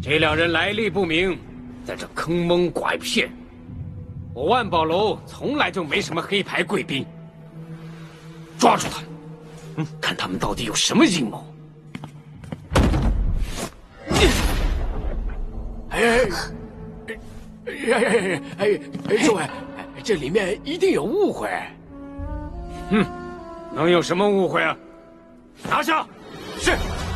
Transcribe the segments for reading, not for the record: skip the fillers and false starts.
这两人来历不明，在这坑蒙拐骗。我万宝楼从来就没什么黑牌贵宾。抓住他们，看他们到底有什么阴谋。 诸位，这里面一定有误会。 能有什么误会啊？拿下！是。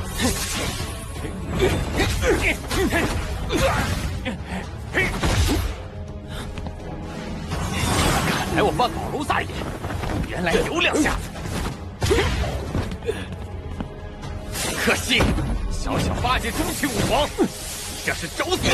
看来我万宝楼撒野，原来有两下子。可惜，小小八戒中气武皇，这是找死！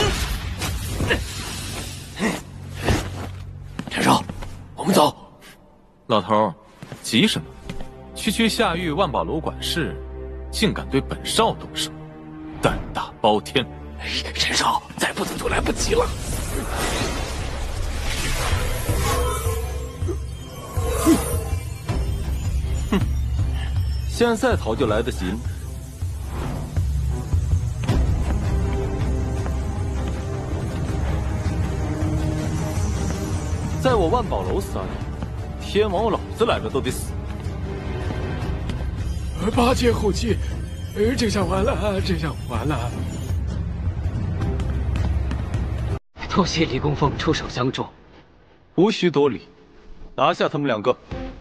陈少，我们走。 老头，急什么？区区下狱万宝楼管事，竟敢对本少动手，胆大包天！ 陈少，再不走就来不及了。 现在逃就来得及了。在我万宝楼撒野，天王老子来了都得死。 八戒后期，这下完了，这下完了。 多谢李供奉出手相助， 无需多礼，拿下他们两个。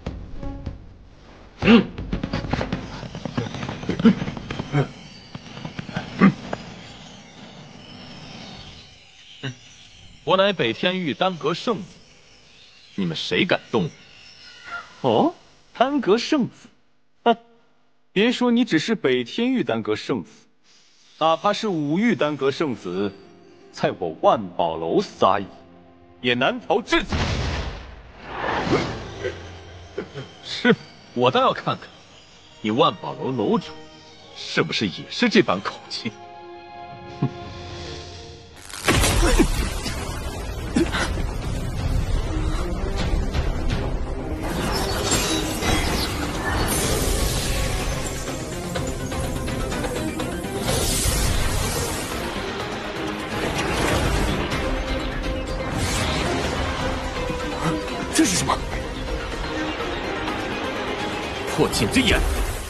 我乃北天域丹阁圣子，你们谁敢动我？哦，丹阁圣子，哼！别说你只是北天域丹阁圣子，哪怕是五域丹阁圣子，在我万宝楼撒野，也难逃制裁。是，我倒要看看，你万宝楼楼主是不是也是这般口气？ 这是什么？ 破镜之眼。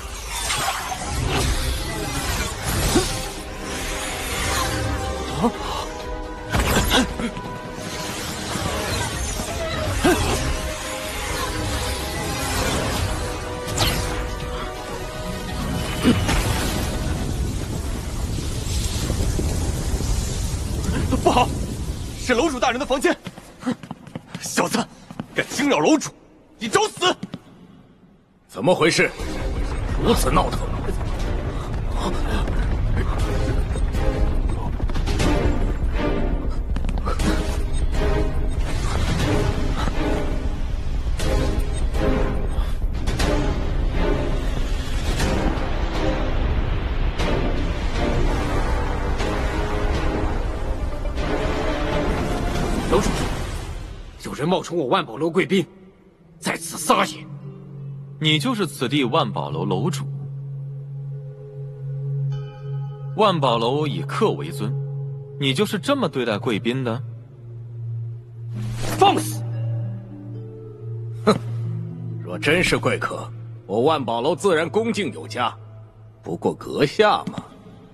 不好，是楼主大人的房间。小子，敢惊扰楼主，你找死！ 怎么回事？如此闹腾！ 楼主，有人冒充我万宝楼贵宾，在此撒野。 你就是此地万宝楼楼主。万宝楼以客为尊，你就是这么对待贵宾的？ 放肆！ 哼，若真是贵客，我万宝楼自然恭敬有加。不过阁下嘛，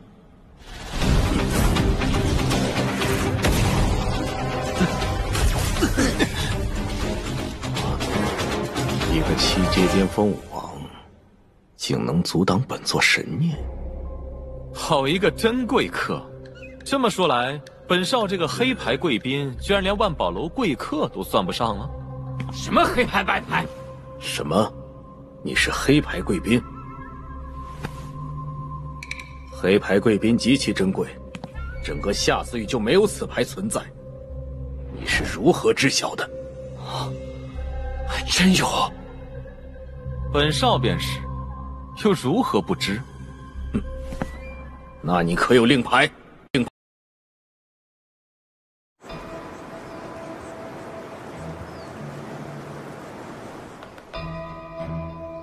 一个七阶巅峰武王，竟能阻挡本座神念。 好一个真贵客！这么说来，本少这个黑牌贵宾，居然连万宝楼贵客都算不上了。 什么黑牌白牌？ 什么？你是黑牌贵宾？黑牌贵宾极其珍贵，整个下司域就没有此牌存在。你是如何知晓的？ 还真有。 本少便是，又如何不知？ 那你可有令牌？令牌。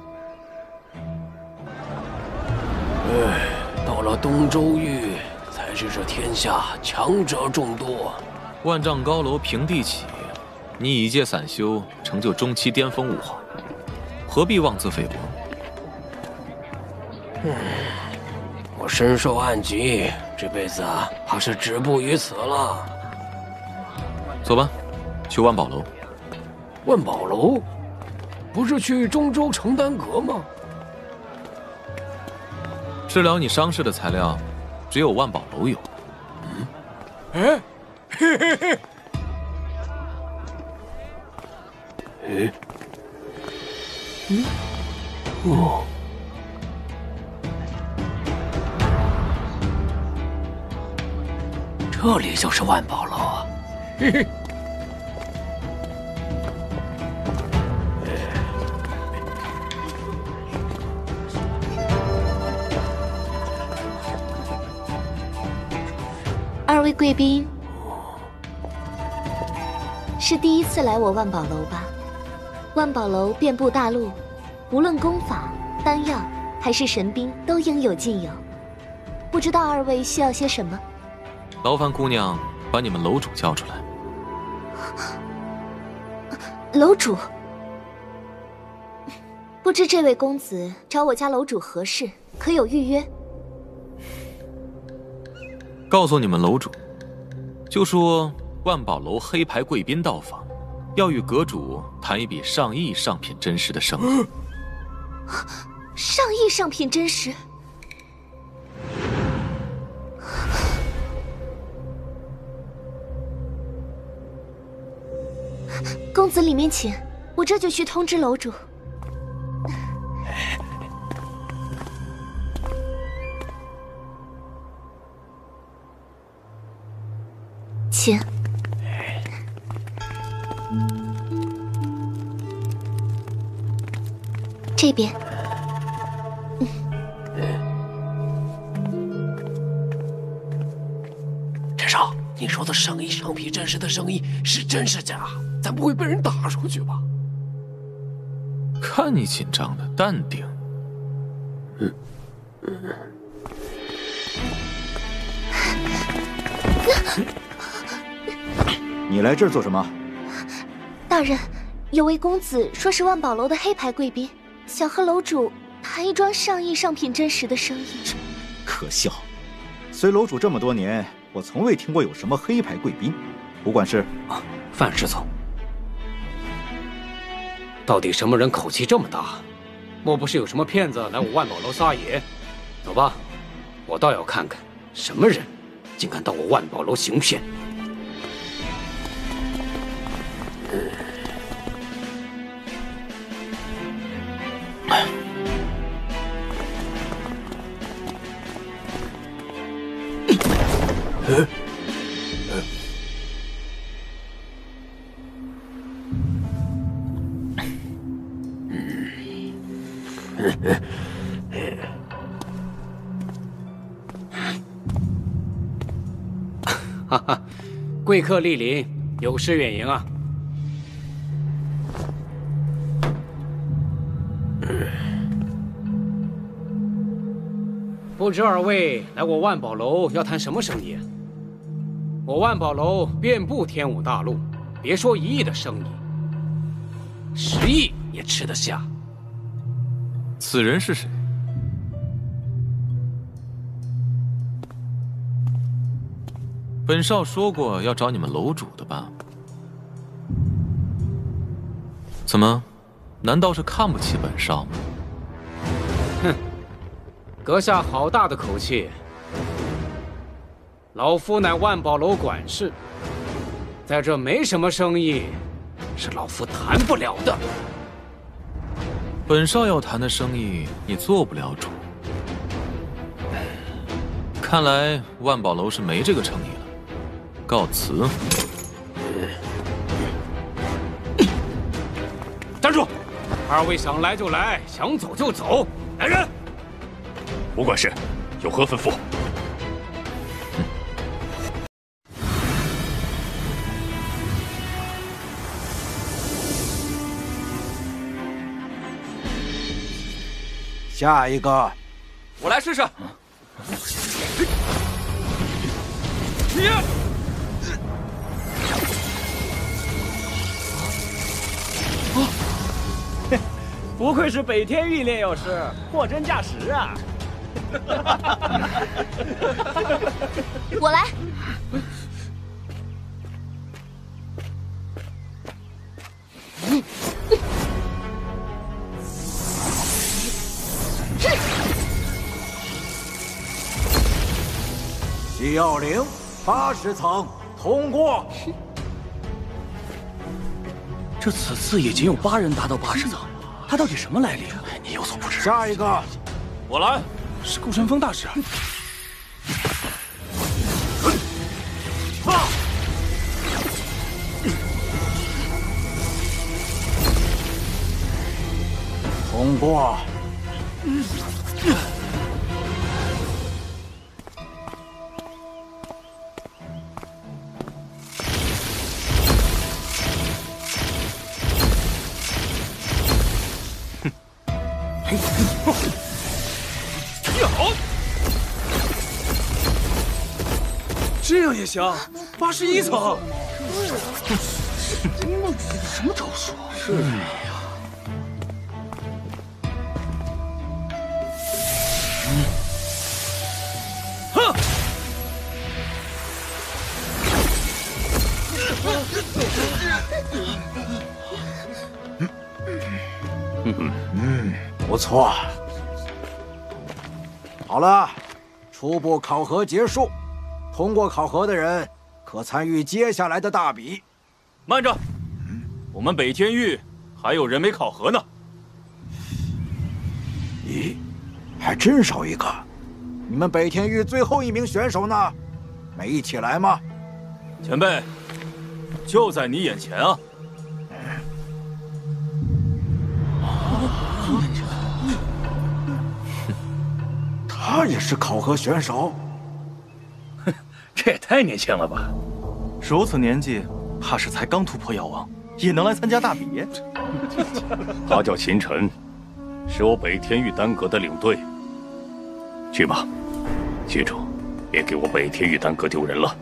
到了东周域，才但是这天下强者众多， 万丈高楼平地起，你以借散修，成就中期巅峰武皇，何必妄自菲薄？ 我深受暗疾，这辈子怕是止步于此了。 走吧，去万宝楼。 万宝楼，不是去中州承丹阁吗？ 治疗你伤势的材料，只有万宝楼有。 哎，嘿嘿嘿。哎，哦，这里就是万宝楼啊！嘿嘿。 二位贵宾，是第一次来我万宝楼吧？万宝楼遍布大陆，无论功法、丹药还是神兵，都应有尽有。不知道二位需要些什么？ 劳烦姑娘把你们楼主叫出来。 楼主，不知这位公子找我家楼主何事？可有预约？ 告诉你们楼主，就说万宝楼黑牌贵宾到访，要与阁主谈一笔上亿上品真石的生意。 上亿上品真石？公子里面请，我这就去通知楼主。请。这边。 陈少，你说的上亿上品真实的生意是真是假？咱不会被人打出去吧？ 看你紧张的，淡定。 你来这儿做什么？ 大人，有位公子说是万宝楼的黑牌贵宾，想和楼主谈一桩上亿上品真实的生意。 可笑！随楼主这么多年，我从未听过有什么黑牌贵宾。不管是范师总，到底什么人口气这么大？莫不是有什么骗子来我万宝楼撒野？走吧，我倒要看看什么人竟敢到我万宝楼行骗。哈哈，贵客莅临，有失远迎啊！不知二位来我万宝楼要谈什么生意？我万宝楼遍布天武大陆，别说1亿的生意，10亿也吃得下。 此人是谁？本少说过要找你们楼主的吧？怎么？难道是看不起本少吗？ 哼，阁下好大的口气！老夫乃万宝楼管事，在这没什么生意是老夫谈不了的。 本少要谈的生意，你做不了主。看来万宝楼是没这个诚意了。告辞。 站住！二位想来就来，想走就走。来人！ 吴管事，有何吩咐？ 下一个， 我来试试。 不愧是北天玉炼药师，货真价实啊！ 我来。 需要领80层通过。 这此次已经有8人达到80层，他到底什么来历？你有所不知。 下一个， 我来。 是顾晨风大师。 通过。 这样也行，81层。什么招数？是呀。哼！ 不错。好了，初步考核结束。通过考核的人可参与接下来的大比。 慢着，我们北天域还有人没考核呢。 咦，还真少一个。你们北天域最后一名选手呢？没一起来吗？ 前辈，就在你眼前啊！ 他也是考核选手。 这也太年轻了吧！ 如此年纪，怕是才刚突破妖王，也能来参加大比？ 他叫秦晨，是我北天域丹阁的领队。去吧，记住，别给我北天域丹阁丢人了。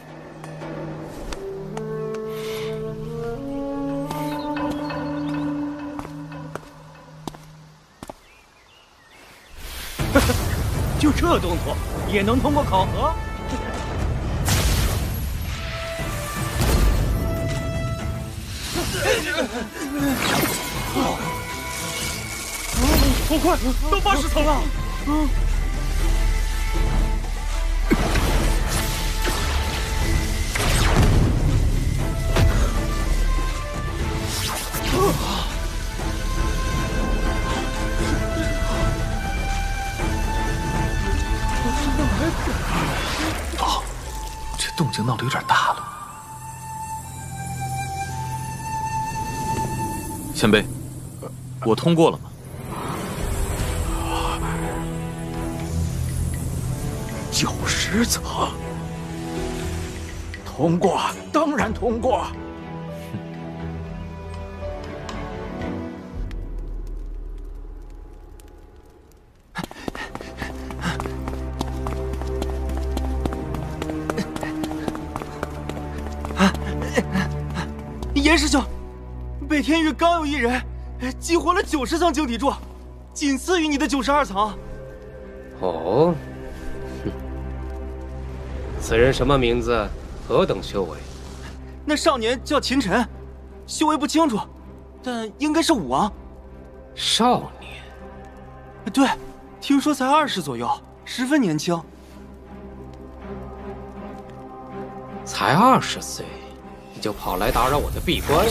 就这动作也能通过考核？好快，到80层了！ 这动静闹得有点大了。前辈，我通过了吗 ？90层，通过，当然通过。 严师兄，北天域刚有一人激活了90层晶体柱，仅次于你的92层。 哦，此人什么名字？何等修为？ 那少年叫秦晨，修为不清楚，但应该是武王。 少年？ 对，听说才20左右，十分年轻。 才20岁，你就跑来打扰我的闭关？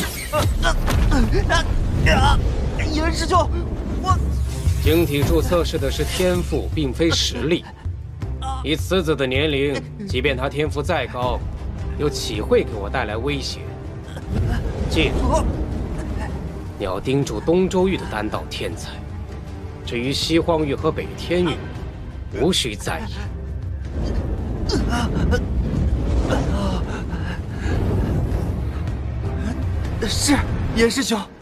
严师兄，我晶体柱测试的是天赋，并非实力。以此子的年龄，即便他天赋再高，又岂会给我带来威胁？记住，你要盯住东周域的丹道天才，至于西荒域和北天域，无需在意。 是严师兄。